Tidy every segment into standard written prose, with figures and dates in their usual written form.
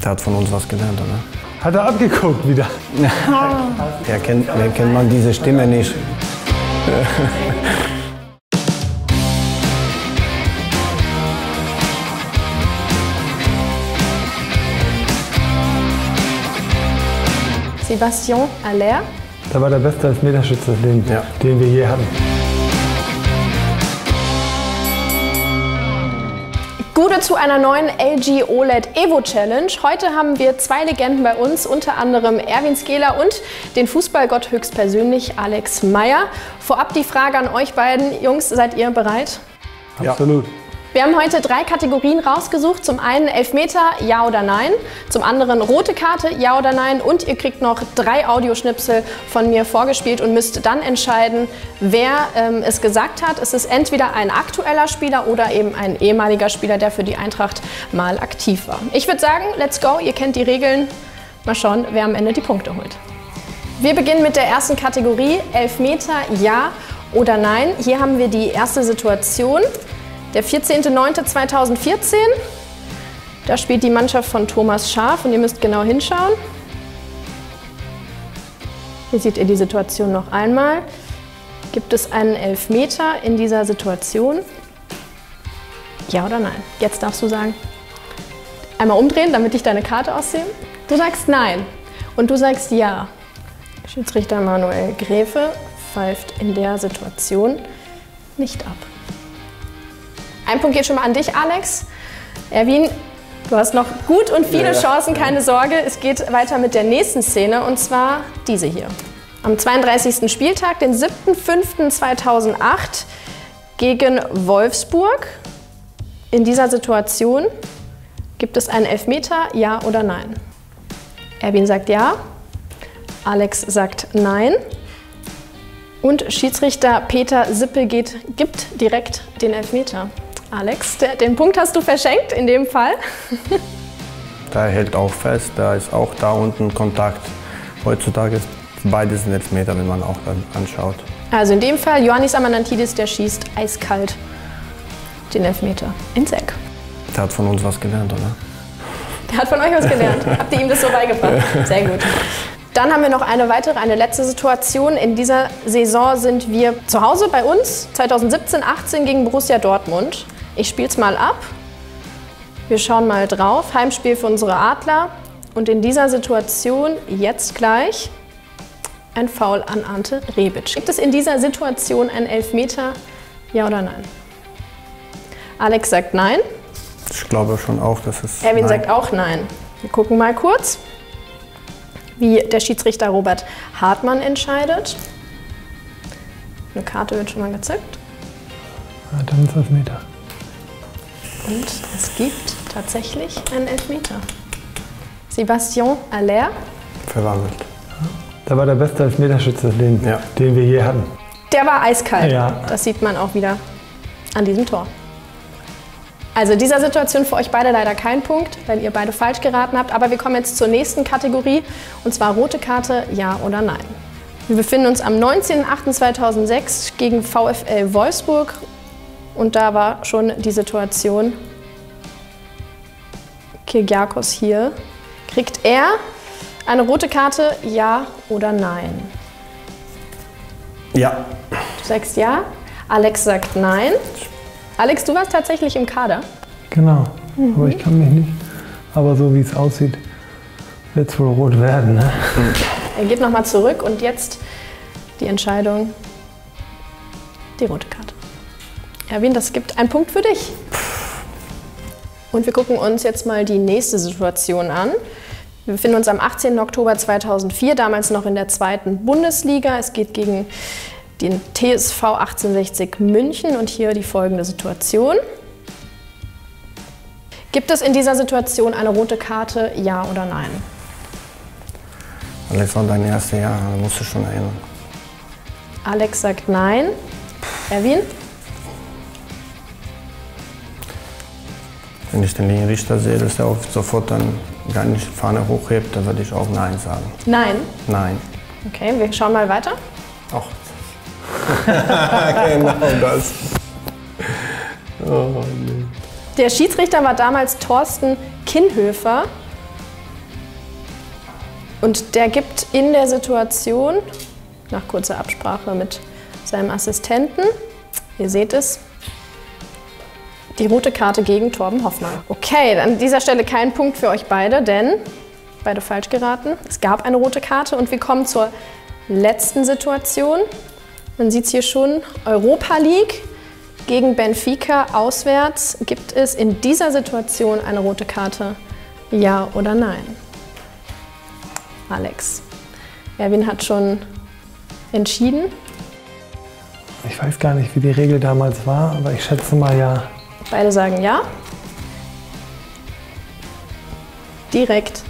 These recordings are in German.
Der hat von uns was gelernt, oder? Hat er abgeguckt wieder? Wer kennt man diese Stimme nicht? Sébastien Haller. Der war der beste Elfmeterschütze, den wir je hatten. Gute zu einer neuen LG OLED Evo Challenge. Heute haben wir zwei Legenden bei uns, unter anderem Erwin Skeler und den Fußballgott höchstpersönlich Alex Meyer. Vorab die Frage an euch beiden. Jungs, seid ihr bereit? Ja. Absolut. Wir haben heute 3 Kategorien rausgesucht. Zum einen Elfmeter, ja oder nein. Zum anderen rote Karte, ja oder nein. Und ihr kriegt noch 3 Audioschnipsel von mir vorgespielt und müsst dann entscheiden, wer es gesagt hat. Es ist entweder ein aktueller Spieler oder eben ein ehemaliger Spieler, der für die Eintracht mal aktiv war. Ich würde sagen, let's go. Ihr kennt die Regeln. Mal schauen, wer am Ende die Punkte holt. Wir beginnen mit der ersten Kategorie. Elfmeter, ja oder nein. Hier haben wir die erste Situation. Der 14.09.2014, da spielt die Mannschaft von Thomas Schaaf und ihr müsst genau hinschauen. Hier seht ihr die Situation noch einmal. Gibt es einen Elfmeter in dieser Situation? Ja oder nein? Jetzt darfst du sagen. Einmal umdrehen, damit ich deine Karte aussehe. Du sagst nein und du sagst ja. Schiedsrichter Manuel Gräfe pfeift in der Situation nicht ab. Ein Punkt geht schon mal an dich, Alex. Erwin, du hast noch gut und viele Chancen, keine Sorge. Es geht weiter mit der nächsten Szene und zwar diese hier. Am 32. Spieltag, den 7.5.2008 gegen Wolfsburg. In dieser Situation gibt es einen Elfmeter, ja oder nein? Erwin sagt ja, Alex sagt nein. Und Schiedsrichter Peter Sippel gibt direkt den Elfmeter. Alex, den Punkt hast du verschenkt in dem Fall. Da hält auch fest, da ist auch da unten Kontakt. Heutzutage ist beides ein Elfmeter, wenn man auch dann anschaut. Also in dem Fall Ioannis Amanantidis, der schießt eiskalt den Elfmeter ins Eck. Der hat von uns was gelernt, oder? Der hat von euch was gelernt. Habt ihr ihm das so beigebracht? Sehr gut. Dann haben wir noch eine letzte Situation. In dieser Saison sind wir zu Hause bei uns, 2017/18 gegen Borussia Dortmund. Ich spiele es mal ab. Wir schauen mal drauf. Heimspiel für unsere Adler. Und in dieser Situation jetzt gleich ein Foul an Ante Rebic. Gibt es in dieser Situation einen Elfmeter, ja oder nein? Alex sagt nein. Ich glaube schon auch, dass es Erwin sagt auch nein. Wir gucken mal kurz, wie der Schiedsrichter Robert Hartmann entscheidet. Eine Karte wird schon mal gezückt. Ja, dann ist Elfmeter. Und es gibt tatsächlich einen Elfmeter. Sébastien Haller. verwandelt. Der war der beste Elfmeterschütze, den wir je hatten. Der war eiskalt. Ja. Das sieht man auch wieder an diesem Tor. Also in dieser Situation für euch beide leider kein Punkt, weil ihr beide falsch geraten habt. Aber wir kommen jetzt zur nächsten Kategorie, und zwar rote Karte, ja oder nein. Wir befinden uns am 19.08.2006 gegen VfL Wolfsburg. Und da war schon die Situation, Kyrgiakos hier. Kriegt er eine rote Karte, ja oder nein? Ja. Du sagst ja, Alex sagt nein. Alex, du warst tatsächlich im Kader. Genau, aber ich kann mich nicht. Aber so wie es aussieht, wird es wohl rot werden. Ne? Er geht nochmal zurück und jetzt die Entscheidung, die rote Karte. Erwin, das gibt einen Punkt für dich. Und wir gucken uns jetzt mal die nächste Situation an. Wir befinden uns am 18. Oktober 2004, damals noch in der 2. Bundesliga. Es geht gegen den TSV 1860 München und hier die folgende Situation. Gibt es in dieser Situation eine rote Karte, ja oder nein? Alex war dein erstes Jahr, da musst du schon erinnern. Alex sagt nein. Erwin? Wenn ich den Linienrichter sehe, dass er auch sofort dann gar nicht die Fahne hochhebt, dann würde ich auch Nein sagen. Nein? Nein. Okay, wir schauen mal weiter. Ach. Genau das. Oh, nee. Der Schiedsrichter war damals Thorsten Kinnhöfer Und der gibt in der Situation, nach kurzer Absprache mit seinem Assistenten, ihr seht es, die rote Karte gegen Torben Hoffmann. Okay, an dieser Stelle kein Punkt für euch beide, denn beide falsch geraten. Es gab eine rote Karte und wir kommen zur letzten Situation. Man sieht es hier schon, Europa League gegen Benfica auswärts. Gibt es in dieser Situation eine rote Karte? Ja oder nein? Alex. Erwin hat schon entschieden. Ich weiß gar nicht, wie die Regel damals war, aber ich schätze mal ja. Beide sagen ja. Direkt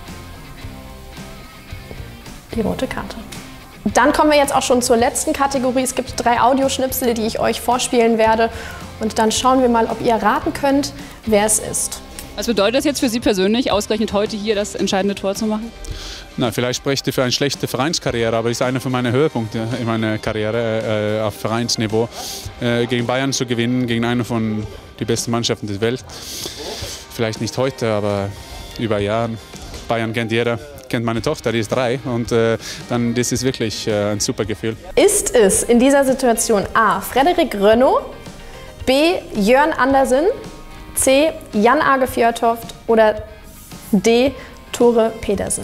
die rote Karte. Dann kommen wir jetzt auch schon zur letzten Kategorie. Es gibt 3 Audioschnipsel, die ich euch vorspielen werde. Und dann schauen wir mal, ob ihr raten könnt, wer es ist. Was bedeutet das jetzt für Sie persönlich, ausgerechnet heute hier das entscheidende Tor zu machen? Na, vielleicht spricht er für eine schlechte Vereinskarriere, aber ist einer von meinen Höhepunkten in meiner Karriere auf Vereinsniveau. Gegen Bayern zu gewinnen, gegen eine von den besten Mannschaften der Welt. Vielleicht nicht heute, aber über Jahre. Bayern kennt jeder, kennt meine Tochter, die ist 3 und dann das ist wirklich ein super Gefühl. Ist es in dieser Situation A. Frederik Rönno, B. Jörn Andersen, C. Jan-Age Fjørtoft oder D. Tore Pedersen?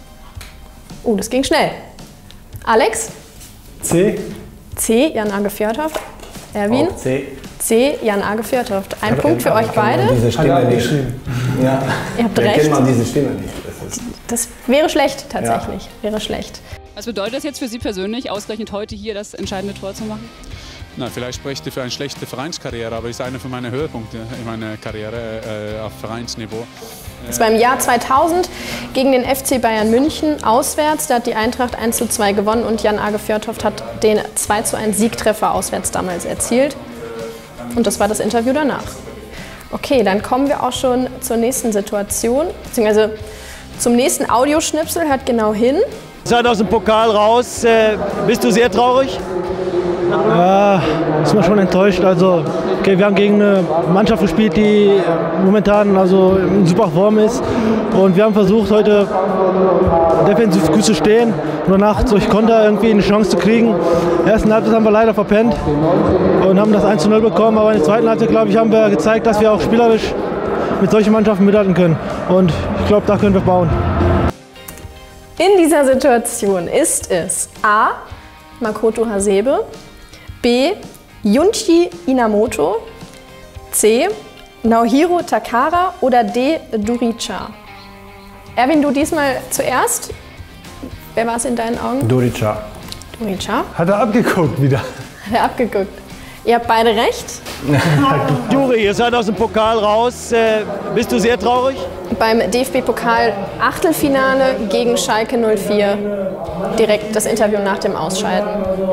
Das ging schnell. Alex? C. C. Jan-Age Fjørtoft. Erwin? Auch C. C. Jan-Age Fjørtoft. Ein Punkt für euch beide. Diese Stimme nicht. Ja. Ihr habt Wir recht. kennen man diese Stimme nicht. Das wäre schlecht, tatsächlich. Ja. Wäre schlecht. Was bedeutet das jetzt für Sie persönlich, ausgerechnet heute hier das entscheidende Tor zu machen? Na, vielleicht spricht er für eine schlechte Vereinskarriere, aber ist einer von meinen Höhepunkten in meiner Karriere auf Vereinsniveau. Das war im Jahr 2000 gegen den FC Bayern München auswärts. Da hat die Eintracht 1:2 gewonnen und Jan-Age Fjørtoft hat den 2:1 Siegtreffer auswärts damals erzielt. Und das war das Interview danach. Okay, dann kommen wir auch schon zur nächsten Situation, beziehungsweise zum nächsten Audioschnipsel. Hört genau hin. Seid aus dem Pokal raus. Bist du sehr traurig? Ja, ist man schon enttäuscht. Also, okay, wir haben gegen eine Mannschaft gespielt, die momentan also in super Form ist. Und wir haben versucht, heute defensiv gut zu stehen und danach durch Konter irgendwie eine Chance zu kriegen. In der ersten Halbzeit haben wir leider verpennt und haben das 1:0 bekommen. Aber in der zweiten Halbzeit, glaube ich, haben wir gezeigt, dass wir auch spielerisch mit solchen Mannschaften mithalten können. Und ich glaube, da können wir bauen. In dieser Situation ist es A. Makoto Hasebe, B. Junji Inamoto, C. Naohiro Takara oder D. Duricha? Erwin, du diesmal zuerst. Wer war es in deinen Augen? Duricha. Duricha. Hat er abgeguckt wieder. Hat er abgeguckt. Ihr habt beide recht. Juri, ihr seid aus dem Pokal raus. Bist du sehr traurig? Beim DFB-Pokal Achtelfinale gegen Schalke 04. Direkt das Interview nach dem Ausscheiden.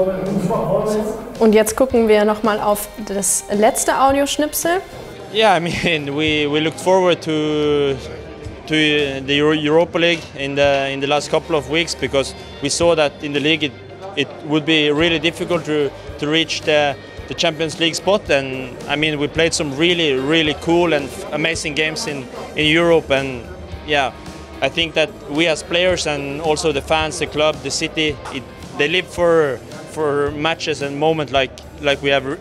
Und jetzt gucken wir nochmal auf das letzte Audioschnipsel. Yeah, I mean, we looked forward to the Europa League in the last couple of weeks because we saw that in the league it would be really difficult to reach the Champions League spot, and I mean we played some really cool and amazing games in Europe, and yeah, I think that we as players and also the fans, the club, the city, they live for matches and moments like we have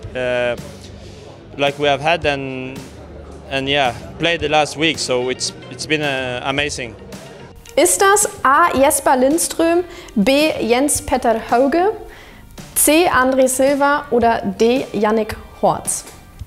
had and yeah, played the last week, so it's been amazing. Ist das A. Jesper Lindström, B. Jens Petter Hauge, C. André Silva oder D. Yannick Horz?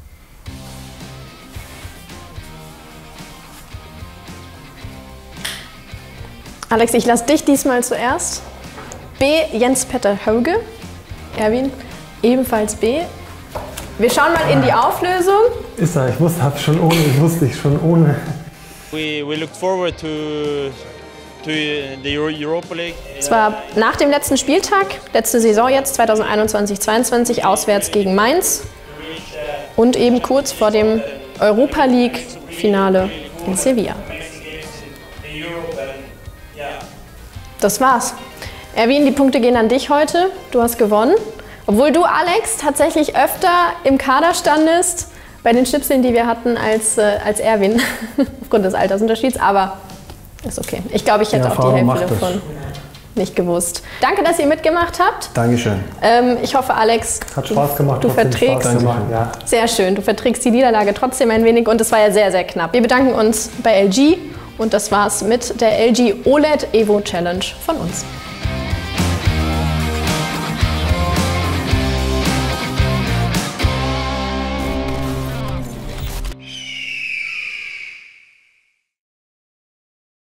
Alex, ich lasse dich diesmal zuerst. B. Jens Petter Hauge. Erwin, ebenfalls B. Wir schauen mal in die Auflösung. Ist er, ich wusste ich schon ohne. We looked forward to the Europa League. Es war nach dem letzten Spieltag, letzte Saison jetzt, 2021-22, auswärts gegen Mainz und eben kurz vor dem Europa League-Finale in Sevilla. Das war's. Erwin, die Punkte gehen an dich heute. Du hast gewonnen. Obwohl du, Alex, tatsächlich öfter im Kader standest bei den Schnipseln, die wir hatten, als Erwin, aufgrund des Altersunterschieds. Aber Ist okay. Ich glaube, ich hätte auch die Hälfte davon nicht gewusst. Danke, dass ihr mitgemacht habt. Dankeschön. Ich hoffe, Alex, hat Spaß gemacht. Du verträgst. Ja. Sehr schön. Du verträgst die Niederlage trotzdem ein wenig und es war ja sehr, sehr knapp. Wir bedanken uns bei LG und das war's mit der LG OLED Evo Challenge von uns.